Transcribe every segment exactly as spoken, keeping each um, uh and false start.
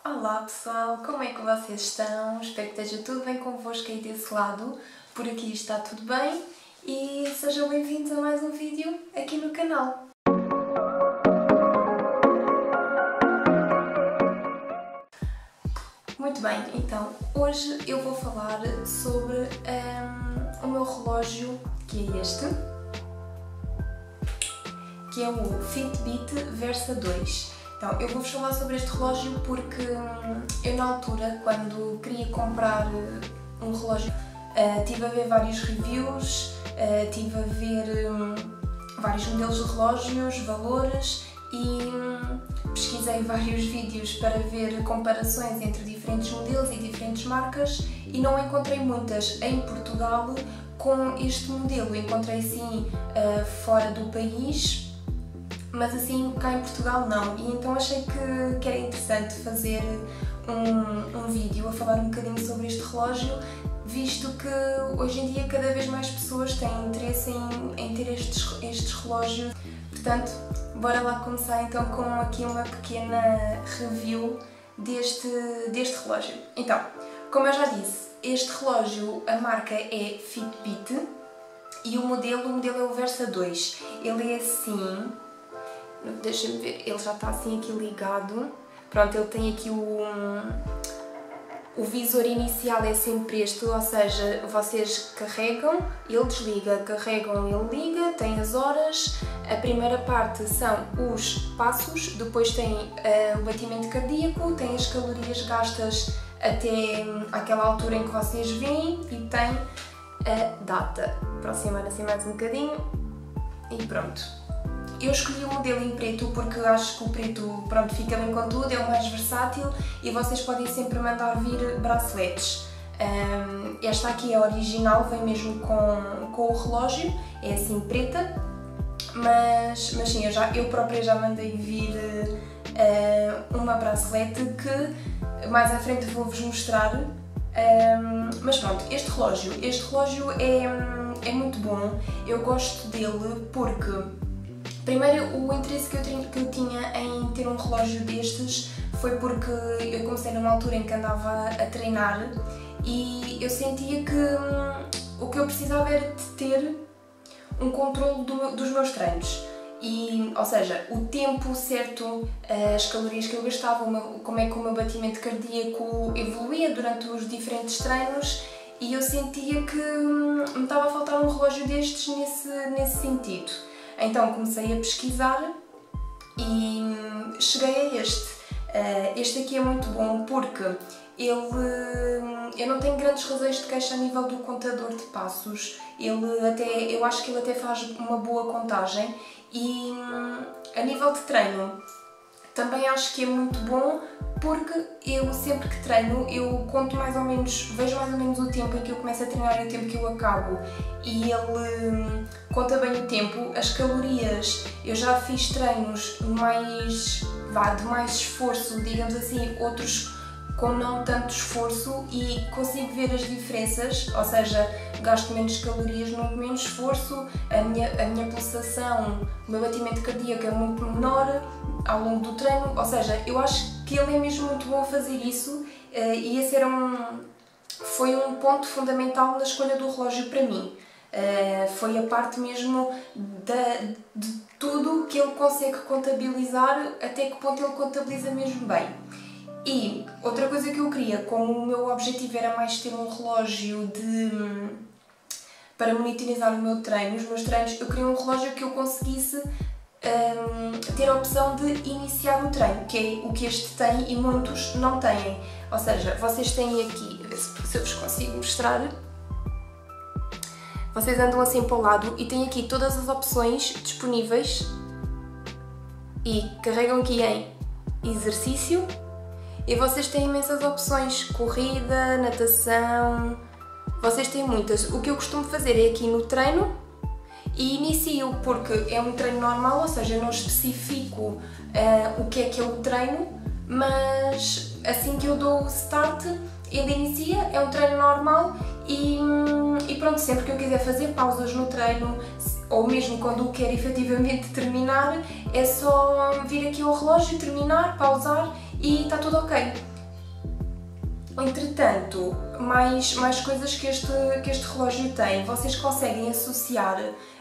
Olá pessoal, como é que vocês estão? Espero que esteja tudo bem convosco aí desse lado. Por aqui está tudo bem e sejam bem-vindos a mais um vídeo aqui no canal. Muito bem, então hoje eu vou falar sobre um, o meu relógio, que é este, que é o Fitbit Versa dois. Então, eu vou-vos falar sobre este relógio porque hum, eu na altura, quando queria comprar um relógio, uh, estive a ver vários reviews, uh, estive a ver hum, vários modelos de relógios, valores e hum, pesquisei vários vídeos para ver comparações entre diferentes modelos e diferentes marcas e não encontrei muitas em Portugal com este modelo. Encontrei sim uh, fora do país, mas assim cá em Portugal não, e então achei que, que era interessante fazer um, um vídeo a falar um bocadinho sobre este relógio, visto que hoje em dia cada vez mais pessoas têm interesse em, em ter estes, estes relógios. Portanto, bora lá começar então com aqui uma pequena review deste, deste relógio. Então, como eu já disse, este relógio, a marca é Fitbit e o modelo, o modelo é o Versa dois. Ele é assim... Deixa-me ver, ele já está assim aqui ligado. Pronto, ele tem aqui o, o visor inicial é sempre este, ou seja, vocês carregam, ele desliga, carregam, ele liga, tem as horas. A primeira parte são os passos, depois tem uh, o batimento cardíaco, tem as calorias gastas até aquela altura em que vocês veem e tem a data. Aproximar assim mais um bocadinho e pronto. Eu escolhi o modelo em preto porque eu acho que o preto, pronto, fica bem com tudo, é o mais versátil e vocês podem sempre mandar vir braceletes. Um, esta aqui é a original, vem mesmo com, com o relógio, é assim preta, mas, mas sim, eu, já, eu própria já mandei vir uh, uma bracelete que mais à frente vou-vos mostrar. Um, mas pronto, este relógio, este relógio é, é muito bom, eu gosto dele porque... Primeiro, o interesse que eu, que eu tinha em ter um relógio destes foi porque eu comecei numa altura em que andava a treinar e eu sentia que hum, o que eu precisava era de ter um controle do meu, dos meus treinos. E, ou seja, o tempo certo, as calorias que eu gastava, o meu, como é que o meu batimento cardíaco evoluía durante os diferentes treinos, e eu sentia que hum, me estava a faltar um relógio destes nesse, nesse sentido. Então comecei a pesquisar e cheguei a este. Este aqui é muito bom porque ele, eu não tenho grandes razões de queixa a nível do contador de passos. Ele até, eu acho que ele até faz uma boa contagem e a nível de treino também acho que é muito bom porque eu sempre que treino eu conto mais ou menos, vejo mais ou menos o tempo em que eu começo a treinar e o tempo que eu acabo e ele conta bem o tempo, as calorias. Eu já fiz treinos mais, vá, de mais esforço, digamos assim, outros com não tanto esforço e consigo ver as diferenças, ou seja, gasto menos calorias no menos esforço, a minha, a minha pulsação, o meu batimento cardíaco é muito menor ao longo do treino, ou seja, eu acho que ele é mesmo muito bom a fazer isso e esse era um, foi um ponto fundamental na escolha do relógio para mim. Foi a parte mesmo da, de tudo que ele consegue contabilizar, até que ponto ele contabiliza mesmo bem. E outra coisa que eu queria, como o meu objetivo era mais ter um relógio de, para monitorizar o meu treino, os meus treinos, eu queria um relógio que eu conseguisse um, ter a opção de iniciar o treino, que é o que este tem e muitos não têm. Ou seja, vocês têm aqui, a ver se eu vos consigo mostrar, vocês andam assim para o lado e têm aqui todas as opções disponíveis e carregam aqui em exercício. E vocês têm imensas opções, corrida, natação, vocês têm muitas. O que eu costumo fazer é aqui no treino e inicio, porque é um treino normal, ou seja, eu não especifico uh, o que é que é o treino, mas assim que eu dou o start, ele inicia, é um treino normal e, e pronto, sempre que eu quiser fazer pausas no treino, ou mesmo quando o quero efetivamente terminar, é só vir aqui ao relógio, terminar, pausar e está tudo ok. Entretanto, mais, mais coisas que este, que este relógio tem, vocês conseguem associar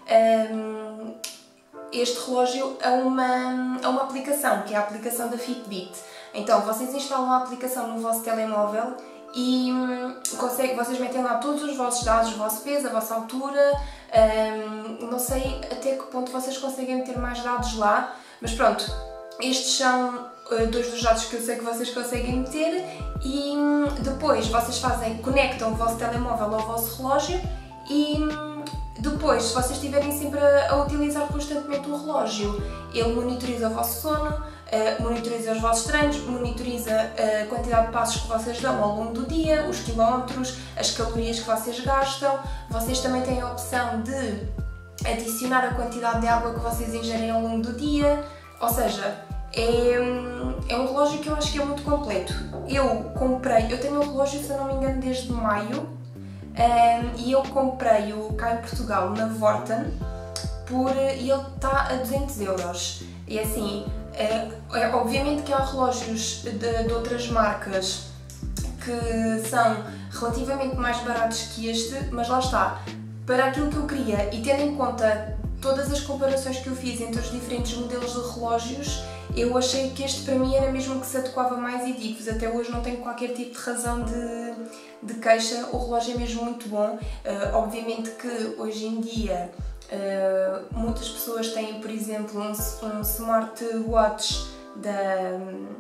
um, este relógio a uma, a uma aplicação, que é a aplicação da Fitbit. Então, vocês instalam a aplicação no vosso telemóvel e um, consegue, vocês metem lá todos os vossos dados, o vosso peso, a vossa altura, um, não sei até que ponto vocês conseguem meter mais dados lá, mas pronto, estes são uh, dois dos dados que eu sei que vocês conseguem meter e um, depois vocês fazem, conectam o vosso telemóvel ao vosso relógio e um, depois, se vocês estiverem sempre a, a utilizar constantemente o relógio, ele monitoriza o vosso sono, uh, monitoriza os vossos treinos, monitoriza a quantidade de passos que vocês dão ao longo do dia, os quilómetros, as calorias que vocês gastam. Vocês também têm a opção de adicionar a quantidade de água que vocês ingerem ao longo do dia, ou seja, é, é um relógio que eu acho que é muito completo. Eu comprei, eu tenho um relógio, se eu não me engano, desde maio, um, e eu comprei-o cá em Portugal, na Vorten, por, e ele está a duzentos euros. E assim, é, é, obviamente que há relógios de, de outras marcas que são relativamente mais baratos que este, mas lá está, para aquilo que eu queria e tendo em conta todas as comparações que eu fiz entre os diferentes modelos de relógios, eu achei que este para mim era mesmo que se adequava mais e digo-vos, até hoje não tenho qualquer tipo de razão de, de queixa, o relógio é mesmo muito bom. Uh, obviamente que hoje em dia uh, muitas pessoas têm, por exemplo, um, um smartwatch da,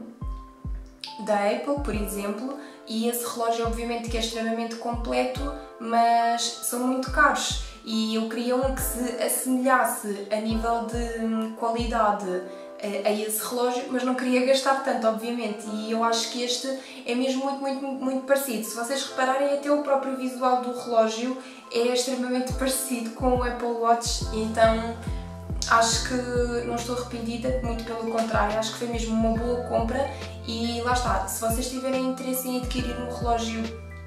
da Apple, por exemplo, e esse relógio obviamente que é extremamente completo, mas são muito caros. E eu queria um que se assemelhasse a nível de qualidade a esse relógio, mas não queria gastar tanto, obviamente, e eu acho que este é mesmo muito, muito, muito parecido. Se vocês repararem, até o próprio visual do relógio é extremamente parecido com o Apple Watch, então acho que não estou arrependida, muito pelo contrário, acho que foi mesmo uma boa compra. E lá está, se vocês tiverem interesse em adquirir um relógio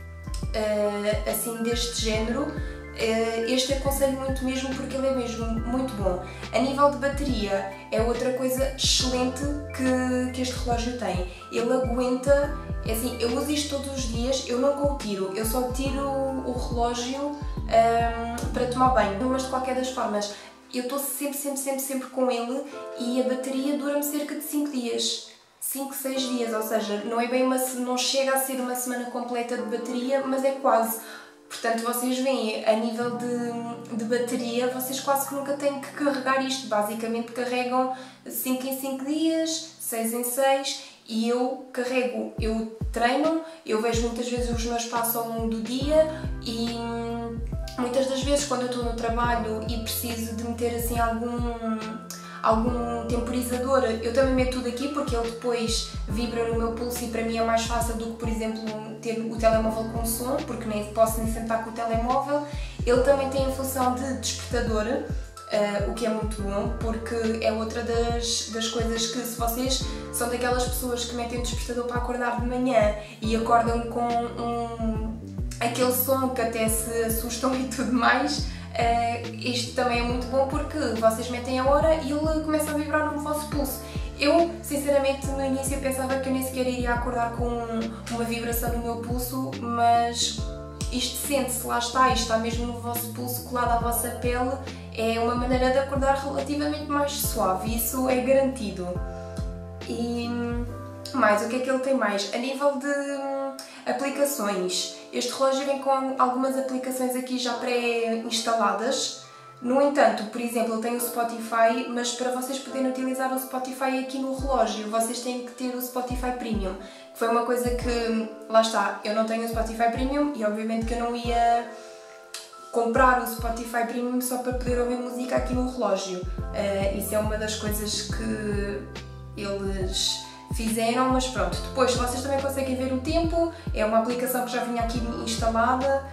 uh, assim deste género, este aconselho muito mesmo porque ele é mesmo muito bom. A nível de bateria é outra coisa excelente que, que este relógio tem. Ele aguenta, é assim, eu uso isto todos os dias, eu nunca o tiro, eu só tiro o relógio um, para tomar banho, mas de qualquer das formas eu estou sempre, sempre, sempre, sempre com ele e a bateria dura-me cerca de cinco dias. cinco, seis dias, ou seja, não é bem uma, não chega a ser uma semana completa de bateria, mas é quase. Portanto, vocês veem, a nível de, de bateria, vocês quase que nunca têm que carregar isto. Basicamente carregam cinco em cinco dias, seis em seis, e eu carrego, eu treino, eu vejo muitas vezes os meus passos ao longo do dia e muitas das vezes quando eu estou no trabalho e preciso de meter assim algum... algum temporizador, eu também meto tudo aqui porque ele depois vibra no meu pulso e para mim é mais fácil do que, por exemplo, ter o telemóvel com som, porque nem posso nem sentar com o telemóvel. Ele também tem a função de despertador, uh, o que é muito bom, porque é outra das, das coisas que, se vocês são daquelas pessoas que metem o despertador para acordar de manhã e acordam com um, aquele som que até se assustam e tudo mais, Uh, isto também é muito bom porque vocês metem a hora e ele começa a vibrar no vosso pulso. Eu, sinceramente, no início pensava que eu nem sequer iria acordar com uma vibração no meu pulso, mas isto sente-se, lá está, isto está mesmo no vosso pulso, colado à vossa pele, é uma maneira de acordar relativamente mais suave, isso é garantido. E mais, o que é que ele tem mais? A nível de aplicações, este relógio vem com algumas aplicações aqui já pré-instaladas. No entanto, por exemplo, ele tem o Spotify, mas para vocês poderem utilizar o Spotify aqui no relógio, vocês têm que ter o Spotify Premium, que foi uma coisa que, lá está, eu não tenho o Spotify Premium e obviamente que eu não ia comprar o Spotify Premium só para poder ouvir música aqui no relógio. Uh, isso é uma das coisas que eles fizeram, mas pronto. Depois vocês também conseguem ver o tempo, é uma aplicação que já vinha aqui instalada.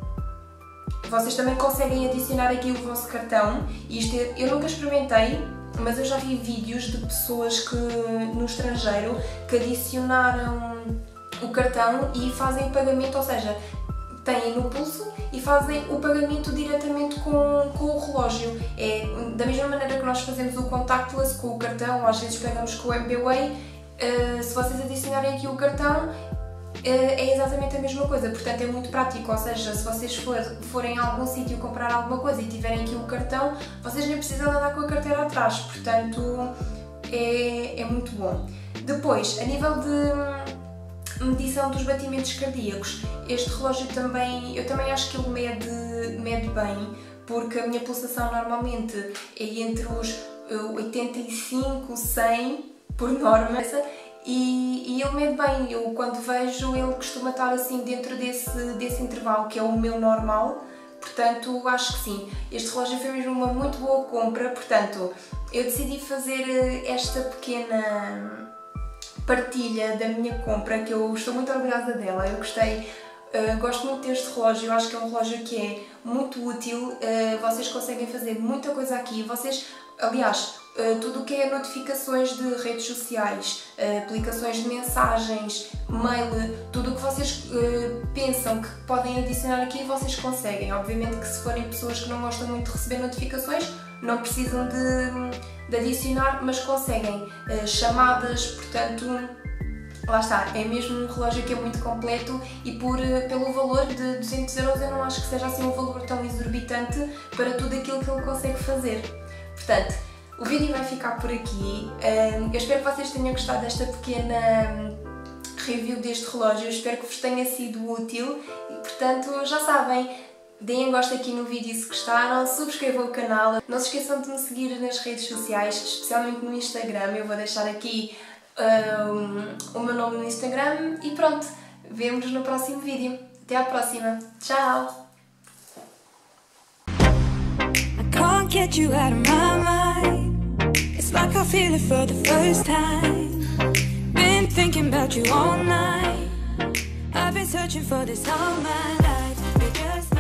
Vocês também conseguem adicionar aqui o vosso cartão. Isto eu nunca experimentei, mas eu já vi vídeos de pessoas que no estrangeiro que adicionaram o cartão e fazem o pagamento, ou seja, têm no pulso e fazem o pagamento diretamente com, com o relógio. É da mesma maneira que nós fazemos o contactless com o cartão, ou às vezes pagamos com o M B Way. Uh, se vocês adicionarem aqui o cartão, é exatamente a mesma coisa, portanto é muito prático, ou seja, se vocês for, forem a algum sítio comprar alguma coisa e tiverem aqui o cartão, vocês nem precisam andar com a carteira atrás, portanto é, é muito bom. Depois, a nível de medição dos batimentos cardíacos, este relógio também, eu também acho que ele mede, mede bem, porque a minha pulsação normalmente é entre os oitenta e cinco, cem por norma, e, e ele mede bem. Eu quando vejo ele costuma estar assim dentro desse, desse intervalo que é o meu normal, portanto acho que sim. Este relógio foi mesmo uma muito boa compra, portanto eu decidi fazer esta pequena partilha da minha compra, que eu estou muito orgulhosa dela, eu gostei. Uh, gosto muito deste relógio, eu acho que é um relógio que é muito útil, uh, vocês conseguem fazer muita coisa aqui, vocês, aliás, uh, tudo o que é notificações de redes sociais, uh, aplicações de mensagens, mail, tudo o que vocês uh, pensam que podem adicionar aqui, vocês conseguem. Obviamente que se forem pessoas que não gostam muito de receber notificações, não precisam de, de adicionar, mas conseguem. Uh, chamadas, portanto... Lá está, é mesmo um relógio que é muito completo e por, pelo valor de duzentos euros eu não acho que seja assim um valor tão exorbitante para tudo aquilo que ele consegue fazer. Portanto, o vídeo vai ficar por aqui. Eu espero que vocês tenham gostado desta pequena review deste relógio, eu espero que vos tenha sido útil e, portanto, já sabem, deem gosto aqui no vídeo se gostaram, subscrevam o canal, não se esqueçam de me seguir nas redes sociais, especialmente no Instagram, eu vou deixar aqui Um, o meu nome no Instagram e pronto, vemo-nos no próximo vídeo. Até à próxima, tchau! I can't get you out of my mind. It's like I feel it for the first time. Been thinking about you all night. I've been searching for this all my life. Because